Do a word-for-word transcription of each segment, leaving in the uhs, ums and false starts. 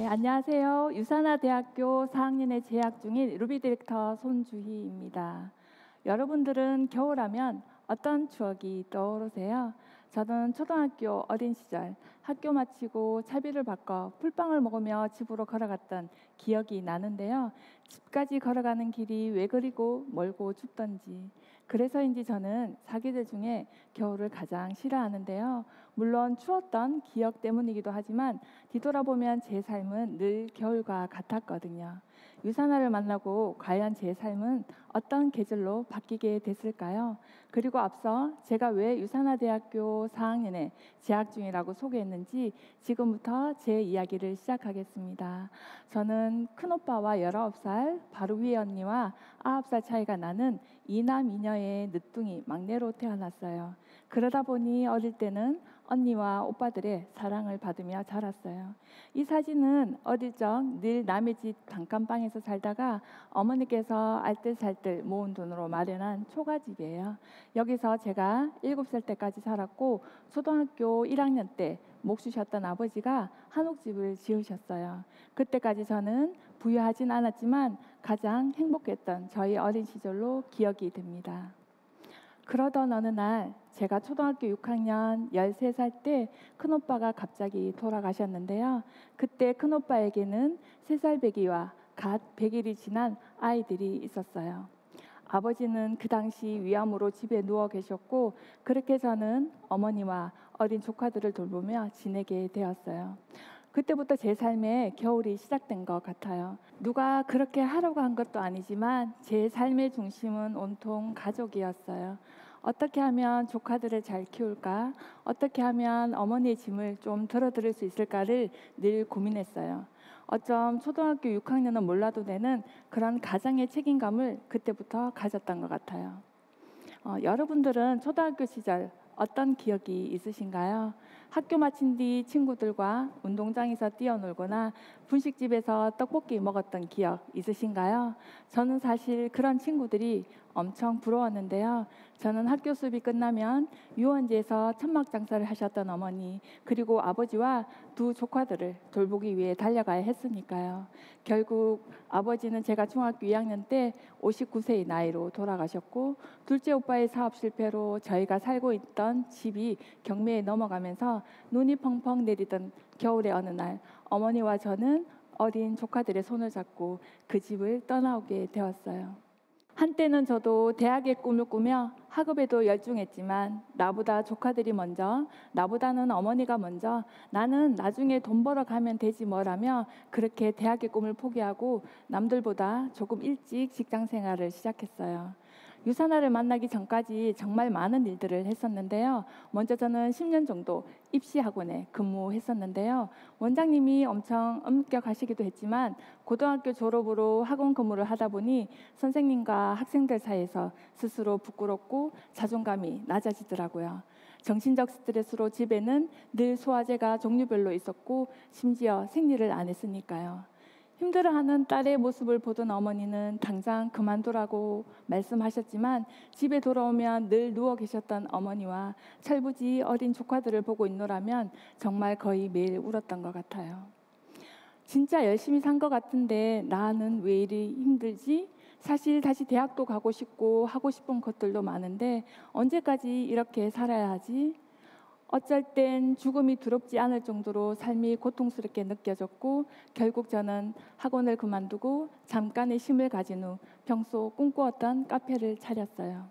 안녕하세요. 유산하대학교 사 학년에 재학 중인 루비 디렉터 손주희입니다. 여러분들은 겨울하면 어떤 추억이 떠오르세요? 저는 초등학교 어린 시절 학교 마치고 차비를 바꿔 풀빵을 먹으며 집으로 걸어갔던 기억이 나는데요. 집까지 걸어가는 길이 왜 그리고 멀고 춥던지, 그래서인지 저는 사계절 중에 겨울을 가장 싫어하는데요. 물론 추웠던 기억 때문이기도 하지만 뒤돌아보면 제 삶은 늘 겨울과 같았거든요. 유산화를 만나고 과연 제 삶은 어떤 계절로 바뀌게 됐을까요? 그리고 앞서 제가 왜 유산화대학교 사 학년에 재학 중이라고 소개했는지 지금부터 제 이야기를 시작하겠습니다. 저는 큰오빠와 열아홉 살, 바로 위에 언니와 아홉 살 차이가 나는 이남 이녀의 늦둥이 막내로 태어났어요. 그러다 보니 어릴 때는 언니와 오빠들의 사랑을 받으며 자랐어요. 이 사진은 어릴 적 늘 남의 집 단칸방에서 살다가 어머니께서 알뜰살뜰 모은 돈으로 마련한 초가집이에요. 여기서 제가 일곱 살 때까지 살았고 초등학교 일 학년 때 목 주셨던 아버지가 한옥집을 지으셨어요. 그때까지 저는 부유하진 않았지만 가장 행복했던 저희 어린 시절로 기억이 됩니다. 그러던 어느 날 제가 초등학교 육 학년 열세 살 때 큰오빠가 갑자기 돌아가셨는데요. 그때 큰오빠에게는 세 살 배기와 갓 백 일이 지난 아이들이 있었어요. 아버지는 그 당시 위암으로 집에 누워 계셨고, 그렇게 저는 어머니와 어린 조카들을 돌보며 지내게 되었어요. 그때부터 제 삶에 겨울이 시작된 것 같아요. 누가 그렇게 하려고 한 것도 아니지만 제 삶의 중심은 온통 가족이었어요. 어떻게 하면 조카들을 잘 키울까? 어떻게 하면 어머니의 짐을 좀 덜어드릴 수 있을까를 늘 고민했어요. 어쩜 초등학교 육 학년은 몰라도 되는 그런 가장의 책임감을 그때부터 가졌던 것 같아요. 어, 여러분들은 초등학교 시절 어떤 기억이 있으신가요? 학교 마친 뒤 친구들과 운동장에서 뛰어놀거나 분식집에서 떡볶이 먹었던 기억 있으신가요? 저는 사실 그런 친구들이 엄청 부러웠는데요. 저는 학교 수업이 끝나면 유원지에서 천막 장사를 하셨던 어머니, 그리고 아버지와 두 조카들을 돌보기 위해 달려가야 했으니까요. 결국 아버지는 제가 중학교 이 학년 때 오십구 세의 나이로 돌아가셨고, 둘째 오빠의 사업 실패로 저희가 살고 있던 집이 경매에 넘어가면서 눈이 펑펑 내리던 겨울의 어느 날, 어머니와 저는 어린 조카들의 손을 잡고 그 집을 떠나오게 되었어요. 한때는 저도 대학의 꿈을 꾸며 학업에도 열중했지만 나보다 조카들이 먼저, 나보다는 어머니가 먼저, 나는 나중에 돈 벌어 가면 되지 뭐라며 그렇게 대학의 꿈을 포기하고 남들보다 조금 일찍 직장 생활을 시작했어요. 유산화를 만나기 전까지 정말 많은 일들을 했었는데요. 먼저 저는 십 년 정도 입시학원에 근무했었는데요. 원장님이 엄청 엄격하시기도 했지만 고등학교 졸업으로 학원 근무를 하다 보니 선생님과 학생들 사이에서 스스로 부끄럽고 자존감이 낮아지더라고요. 정신적 스트레스로 집에는 늘 소화제가 종류별로 있었고 심지어 생리를 안 했으니까요. 힘들어하는 딸의 모습을 보던 어머니는 당장 그만두라고 말씀하셨지만 집에 돌아오면 늘 누워 계셨던 어머니와 철부지 어린 조카들을 보고 있노라면 정말 거의 매일 울었던 것 같아요. 진짜 열심히 산 것 같은데 나는 왜 이리 힘들지? 사실 다시 대학도 가고 싶고 하고 싶은 것들도 많은데 언제까지 이렇게 살아야 하지? 어쩔 땐 죽음이 두렵지 않을 정도로 삶이 고통스럽게 느껴졌고, 결국 저는 학원을 그만두고 잠깐의 쉼을 가진 후 평소 꿈꾸었던 카페를 차렸어요.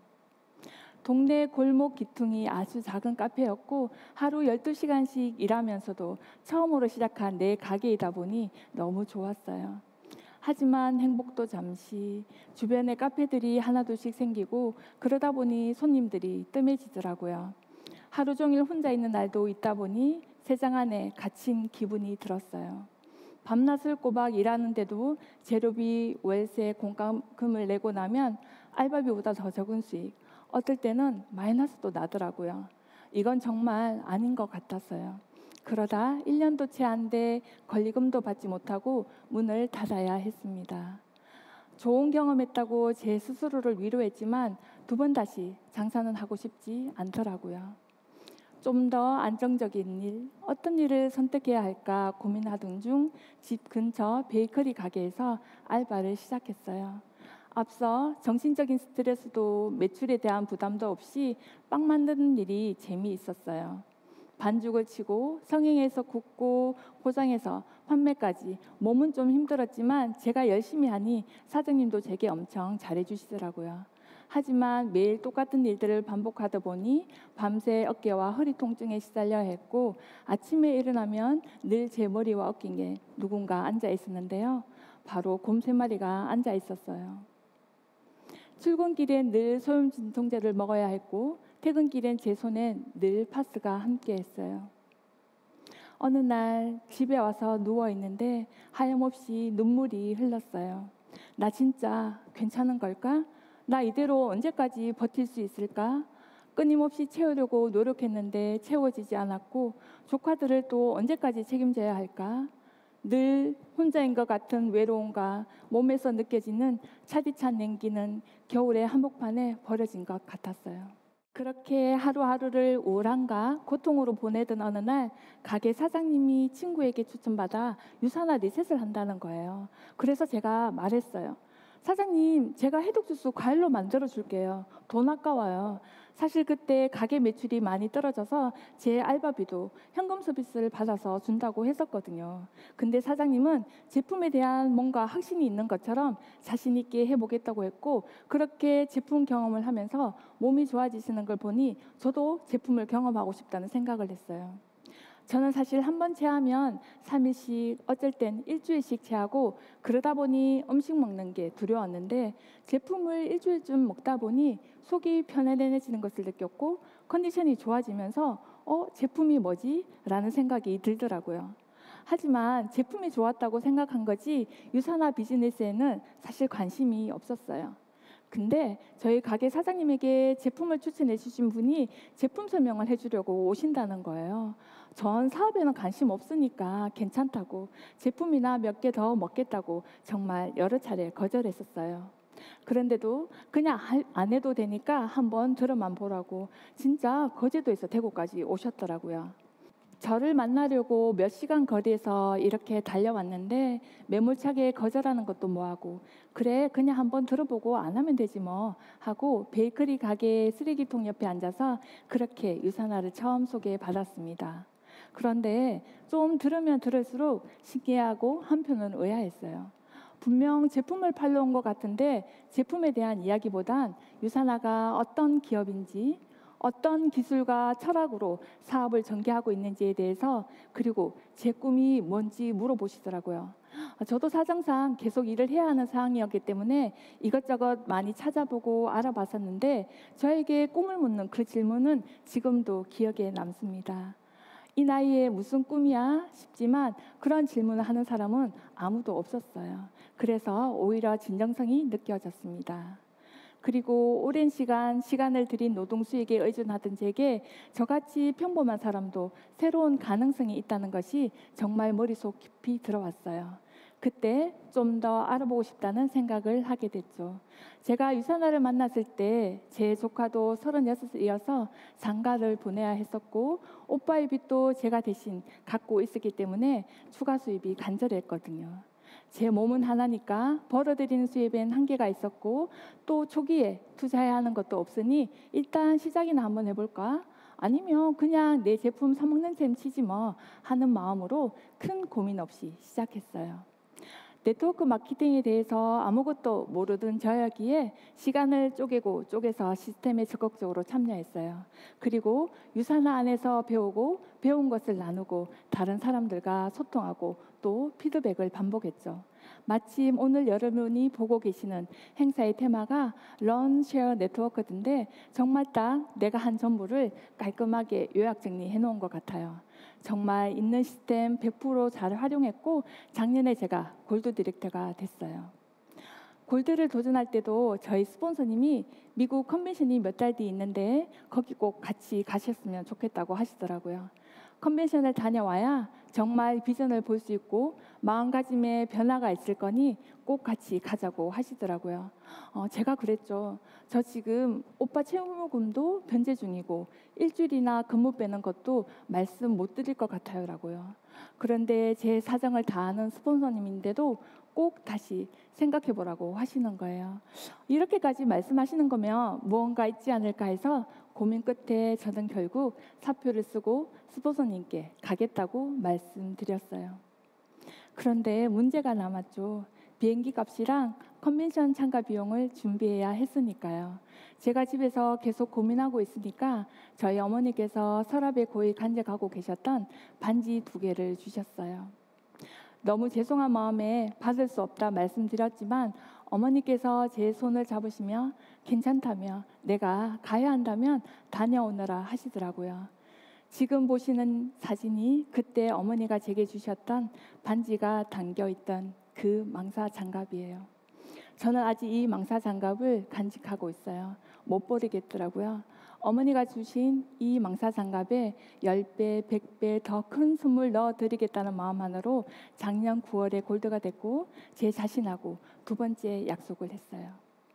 동네 골목 기퉁이 아주 작은 카페였고 하루 열두 시간씩 일하면서도 처음으로 시작한 내 가게이다 보니 너무 좋았어요. 하지만 행복도 잠시, 주변에 카페들이 하나둘씩 생기고 그러다 보니 손님들이 뜸해지더라고요. 하루 종일 혼자 있는 날도 있다 보니 세상 안에 갇힌 기분이 들었어요. 밤낮을 꼬박 일하는데도 재료비, 월세, 공과금을 내고 나면 알바비보다 더 적은 수익, 어떨 때는 마이너스도 나더라고요. 이건 정말 아닌 것 같았어요. 그러다 일 년도 채 안 돼 권리금도 받지 못하고 문을 닫아야 했습니다. 좋은 경험했다고 제 스스로를 위로했지만 두 번 다시 장사는 하고 싶지 않더라고요. 좀 더 안정적인 일, 어떤 일을 선택해야 할까 고민하던 중 집 근처 베이커리 가게에서 알바를 시작했어요. 앞서 정신적인 스트레스도 매출에 대한 부담도 없이 빵 만드는 일이 재미있었어요. 반죽을 치고 성형해서 굽고 포장해서 판매까지 몸은 좀 힘들었지만 제가 열심히 하니 사장님도 제게 엄청 잘해주시더라고요. 하지만 매일 똑같은 일들을 반복하다 보니 밤새 어깨와 허리 통증에 시달려야 했고 아침에 일어나면 늘 제 머리와 어깨에 누군가 앉아 있었는데요. 바로 곰 세 마리가 앉아 있었어요. 출근길엔 늘 소염 진통제를 먹어야 했고 퇴근길엔 제 손엔 늘 파스가 함께 했어요. 어느 날 집에 와서 누워 있는데 하염없이 눈물이 흘렀어요. 나 진짜 괜찮은 걸까? 나 이대로 언제까지 버틸 수 있을까? 끊임없이 채우려고 노력했는데 채워지지 않았고 조카들을 또 언제까지 책임져야 할까? 늘 혼자인 것 같은 외로움과 몸에서 느껴지는 차디찬 냉기는 겨울의 한복판에 버려진 것 같았어요. 그렇게 하루하루를 우울함과 고통으로 보내던 어느 날 가게 사장님이 친구에게 추천받아 유산화 리셋을 한다는 거예요. 그래서 제가 말했어요. 사장님, 제가 해독 주스 과일로 만들어 줄게요. 돈 아까워요. 사실 그때 가게 매출이 많이 떨어져서 제 알바비도 현금 서비스를 받아서 준다고 했었거든요. 근데 사장님은 제품에 대한 뭔가 확신이 있는 것처럼 자신 있게 해보겠다고 했고 그렇게 제품 경험을 하면서 몸이 좋아지시는 걸 보니 저도 제품을 경험하고 싶다는 생각을 했어요. 저는 사실 한 번 체하면 삼 일씩 어쩔 땐 일주일씩 체하고 그러다 보니 음식 먹는 게 두려웠는데 제품을 일주일쯤 먹다 보니 속이 편안해지는 것을 느꼈고 컨디션이 좋아지면서 어? 제품이 뭐지? 라는 생각이 들더라고요. 하지만 제품이 좋았다고 생각한 거지 유산화 비즈니스에는 사실 관심이 없었어요. 근데 저희 가게 사장님에게 제품을 추천해 주신 분이 제품 설명을 해주려고 오신다는 거예요. 전 사업에는 관심 없으니까 괜찮다고 제품이나 몇 개 더 먹겠다고 정말 여러 차례 거절했었어요. 그런데도 그냥 안 해도 되니까 한번 들어만 보라고 진짜 거제도에서 대구까지 오셨더라고요. 저를 만나려고 몇 시간 거리에서 이렇게 달려왔는데 매몰차게 거절하는 것도 뭐하고 그래 그냥 한번 들어보고 안 하면 되지 뭐 하고 베이커리 가게 쓰레기통 옆에 앉아서 그렇게 유산화를 처음 소개받았습니다. 그런데 좀 들으면 들을수록 신기하고 한편은 의아했어요. 분명 제품을 팔러 온 것 같은데 제품에 대한 이야기보단 유산화가 어떤 기업인지 어떤 기술과 철학으로 사업을 전개하고 있는지에 대해서 그리고 제 꿈이 뭔지 물어보시더라고요. 저도 사정상 계속 일을 해야 하는 상황이었기 때문에 이것저것 많이 찾아보고 알아봤었는데 저에게 꿈을 묻는 그 질문은 지금도 기억에 남습니다. 이 나이에 무슨 꿈이야 싶지만 그런 질문을 하는 사람은 아무도 없었어요. 그래서 오히려 진정성이 느껴졌습니다. 그리고 오랜 시간 시간을 들인 노동 수익에 의존하던 제게 저같이 평범한 사람도 새로운 가능성이 있다는 것이 정말 머릿속 깊이 들어왔어요. 그때 좀 더 알아보고 싶다는 생각을 하게 됐죠. 제가 유산화를 만났을 때 제 조카도 서른여섯이어서 장가를 보내야 했었고 오빠의 빚도 제가 대신 갖고 있었기 때문에 추가 수입이 간절했거든요. 제 몸은 하나니까 벌어들이는 수입엔 한계가 있었고 또 초기에 투자해야 하는 것도 없으니 일단 시작이나 한번 해볼까? 아니면 그냥 내 제품 사먹는 셈 치지 뭐 하는 마음으로 큰 고민 없이 시작했어요. 네트워크 마케팅에 대해서 아무것도 모르던 저였기에 시간을 쪼개고 쪼개서 시스템에 적극적으로 참여했어요. 그리고 유산화 안에서 배우고 배운 것을 나누고 다른 사람들과 소통하고 또 피드백을 반복했죠. 마침 오늘 여러분이 보고 계시는 행사의 테마가 Learn, Share, Network인데 정말 딱 내가 한 전부를 깔끔하게 요약 정리해 놓은 것 같아요. 정말 있는 시스템 백 퍼센트 잘 활용했고 작년에 제가 골드 디렉터가 됐어요. 골드를 도전할 때도 저희 스폰서님이 미국 컨벤션이 몇 달 뒤 있는데 거기 꼭 같이 가셨으면 좋겠다고 하시더라고요. 컨벤션을 다녀와야 정말 비전을 볼 수 있고 마음가짐에 변화가 있을 거니 꼭 같이 가자고 하시더라고요. 어, 제가 그랬죠. 저 지금 오빠 채무금도 변제 중이고 일주일이나 근무 빼는 것도 말씀 못 드릴 것 같아요라고요. 그런데 제 사정을 다 아는 스폰서님인데도 꼭 다시 생각해 보라고 하시는 거예요. 이렇게까지 말씀하시는 거면 무언가 있지 않을까 해서 고민 끝에 저는 결국 사표를 쓰고 스폰서님께 가겠다고 말씀드렸어요. 그런데 문제가 남았죠. 비행기 값이랑 컨벤션 참가 비용을 준비해야 했으니까요. 제가 집에서 계속 고민하고 있으니까 저희 어머니께서 서랍에 고이 간직하고 계셨던 반지 두 개를 주셨어요. 너무 죄송한 마음에 받을 수 없다 말씀드렸지만 어머니께서 제 손을 잡으시며 괜찮다며 내가 가야 한다면 다녀오너라 하시더라고요. 지금 보시는 사진이 그때 어머니가 제게 주셨던 반지가 담겨있던 그 망사 장갑이에요. 저는 아직 이 망사 장갑을 간직하고 있어요. 못 버리겠더라고요. 어머니가 주신 이 망사 장갑에 십 배, 백 배 더 큰 선물 넣어드리겠다는 마음만으로 작년 구월에 골드가 됐고 제 자신하고 두 번째 약속을 했어요.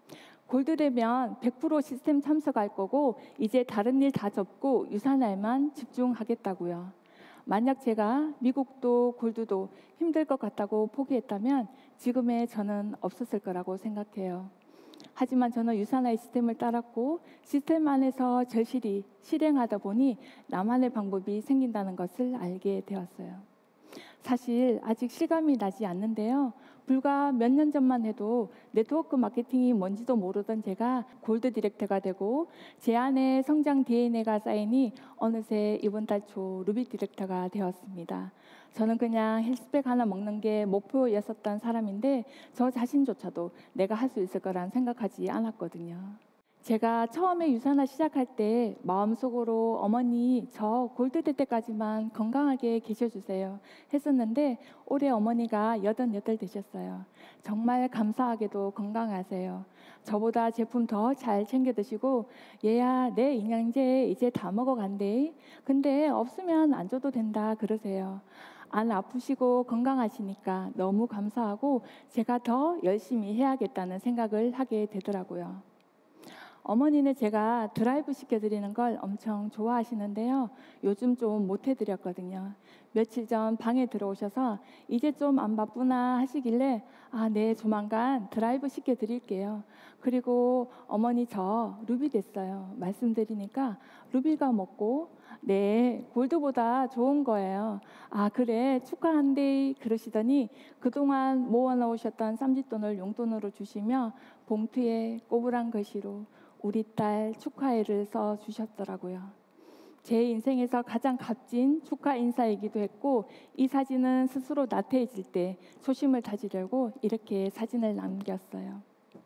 골드 되면 백 퍼센트 시스템 참석할 거고 이제 다른 일 다 접고 유산알만 집중하겠다고요. 만약 제가 미국도 골드도 힘들 것 같다고 포기했다면 지금의 저는 없었을 거라고 생각해요. 하지만 저는 유산알 시스템을 따랐고 시스템 안에서 절실히 실행하다 보니 나만의 방법이 생긴다는 것을 알게 되었어요. 사실 아직 실감이 나지 않는데요. 불과 몇 년 전만 해도 네트워크 마케팅이 뭔지도 모르던 제가 골드 디렉터가 되고 제 안에 성장 디엔에이가 쌓이니 어느새 이번 달 초 루비 디렉터가 되었습니다. 저는 그냥 헬스백 하나 먹는 게 목표였었던 사람인데 저 자신조차도 내가 할 수 있을 거란 생각하지 않았거든요. 제가 처음에 유산을 시작할 때 마음속으로 어머니 저 골드 될 때까지만 건강하게 계셔주세요 했었는데 올해 어머니가 여든여덟 되셨어요. 정말 감사하게도 건강하세요. 저보다 제품 더 잘 챙겨 드시고 얘야 내 영양제 이제 다 먹어간대. 근데 없으면 안 줘도 된다 그러세요. 안 아프시고 건강하시니까 너무 감사하고 제가 더 열심히 해야겠다는 생각을 하게 되더라고요. 어머니는 제가 드라이브 시켜드리는 걸 엄청 좋아하시는데요. 요즘 좀 못 해드렸거든요. 며칠 전 방에 들어오셔서 이제 좀 안 바쁘나 하시길래 아, 네, 조만간 드라이브 시켜드릴게요. 그리고 어머니 저 루비 됐어요. 말씀드리니까 루비가 먹고 네, 골드보다 좋은 거예요. 아, 그래, 축하한대 그러시더니 그동안 모아놓으셨던 쌈짓돈을 용돈으로 주시며 봉투에 꼬부랑 글씨로 우리 딸 축하해를 써 주셨더라고요. 제 인생에서 가장 값진 축하 인사이기도 했고 이 사진은 스스로 나태해질 때 소심을 다지려고 이렇게 사진을 남겼어요.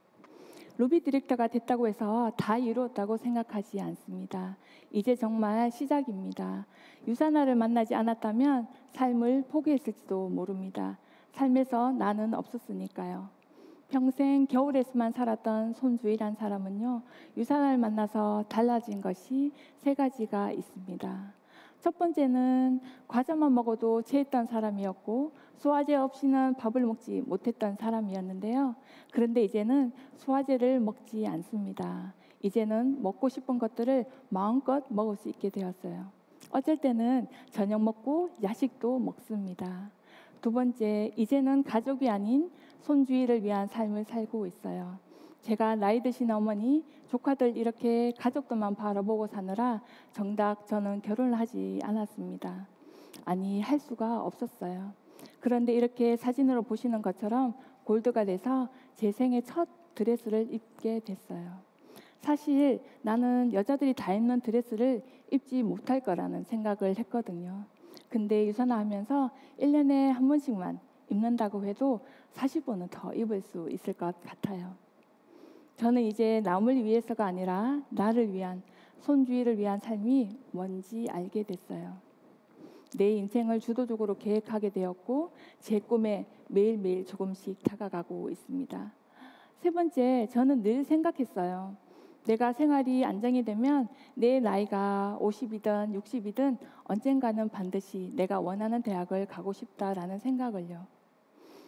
루비 디렉터가 됐다고 해서 다 이루었다고 생각하지 않습니다. 이제 정말 시작입니다. 유산화를 만나지 않았다면 삶을 포기했을지도 모릅니다. 삶에서 나는 없었으니까요. 평생 겨울에서만 살았던 손주희란 사람은요. 유산화를 만나서 달라진 것이 세 가지가 있습니다. 첫 번째는 과자만 먹어도 체했던 사람이었고 소화제 없이는 밥을 먹지 못했던 사람이었는데요. 그런데 이제는 소화제를 먹지 않습니다. 이제는 먹고 싶은 것들을 마음껏 먹을 수 있게 되었어요. 어쩔 때는 저녁 먹고 야식도 먹습니다. 두 번째, 이제는 가족이 아닌 손주희를 위한 삶을 살고 있어요. 제가 나이 드신 어머니, 조카들 이렇게 가족들만 바라보고 사느라 정작 저는 결혼을 하지 않았습니다. 아니, 할 수가 없었어요. 그런데 이렇게 사진으로 보시는 것처럼 골드가 돼서 제 생애 첫 드레스를 입게 됐어요. 사실 나는 여자들이 다 입는 드레스를 입지 못할 거라는 생각을 했거든요. 근데 유산화하면서 일 년에 한 번씩만 입는다고 해도 사십 번은 더 입을 수 있을 것 같아요. 저는 이제 남을 위해서가 아니라 나를 위한, 손주희를 위한 삶이 뭔지 알게 됐어요. 내 인생을 주도적으로 계획하게 되었고 제 꿈에 매일매일 조금씩 다가가고 있습니다. 세 번째, 저는 늘 생각했어요. 내가 생활이 안정이 되면 내 나이가 오십이든 육십이든 언젠가는 반드시 내가 원하는 대학을 가고 싶다라는 생각을요.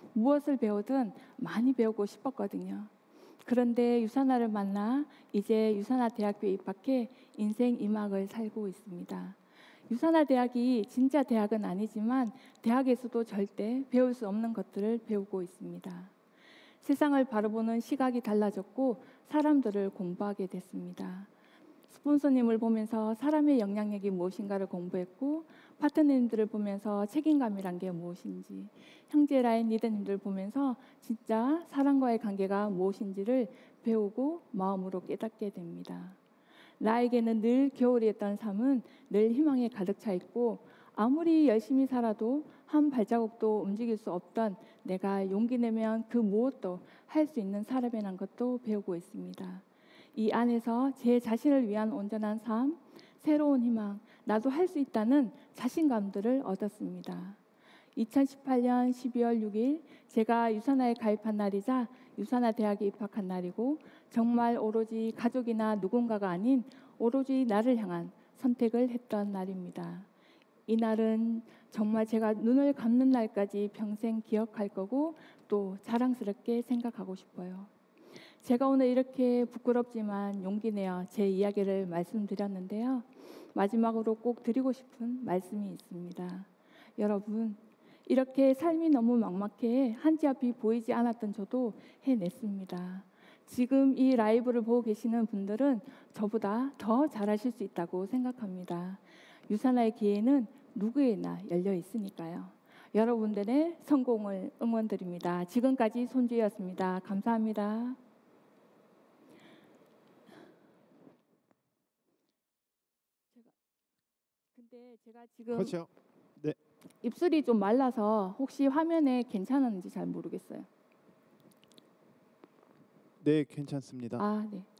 무엇을 배우든 많이 배우고 싶었거든요. 그런데 유산화를 만나 이제 유산화대학교에 입학해 인생 이 막을 살고 있습니다. 유산화대학이 진짜 대학은 아니지만 대학에서도 절대 배울 수 없는 것들을 배우고 있습니다. 세상을 바라보는 시각이 달라졌고 사람들을 공부하게 됐습니다. 스폰서님을 보면서 사람의 영향력이 무엇인가를 공부했고, 파트너님들을 보면서 책임감이란 게 무엇인지, 형제라인 리더님들 보면서 진짜 사람과의 관계가 무엇인지를 배우고 마음으로 깨닫게 됩니다. 나에게는 늘 겨울이었던 삶은 늘 희망에 가득 차 있고, 아무리 열심히 살아도 한 발자국도 움직일 수 없던 내가 용기 내면 그 무엇도 할 수 있는 사람이라는 것도 배우고 있습니다. 이 안에서 제 자신을 위한 온전한 삶, 새로운 희망, 나도 할 수 있다는 자신감들을 얻었습니다. 이천십팔 년 십이월 육일 제가 유산화에 가입한 날이자 유산화대학에 입학한 날이고, 정말 오로지 가족이나 누군가가 아닌 오로지 나를 향한 선택을 했던 날입니다. 이 날은 정말 제가 눈을 감는 날까지 평생 기억할 거고 또 자랑스럽게 생각하고 싶어요. 제가 오늘 이렇게 부끄럽지만 용기 내어 제 이야기를 말씀드렸는데요. 마지막으로 꼭 드리고 싶은 말씀이 있습니다. 여러분, 이렇게 삶이 너무 막막해 한 치 앞이 보이지 않았던 저도 해냈습니다. 지금 이 라이브를 보고 계시는 분들은 저보다 더 잘하실 수 있다고 생각합니다. 유산화의 기회는 누구에나 열려 있으니까요. 여러분들의 성공을 응원드립니다. 지금까지 손주였습니다. 감사합니다. 근데 제가 지금 그렇죠. 네. 입술이 좀 말라서 혹시 화면에 괜찮은지 잘 모르겠어요. 네, 괜찮습니다. 아, 네.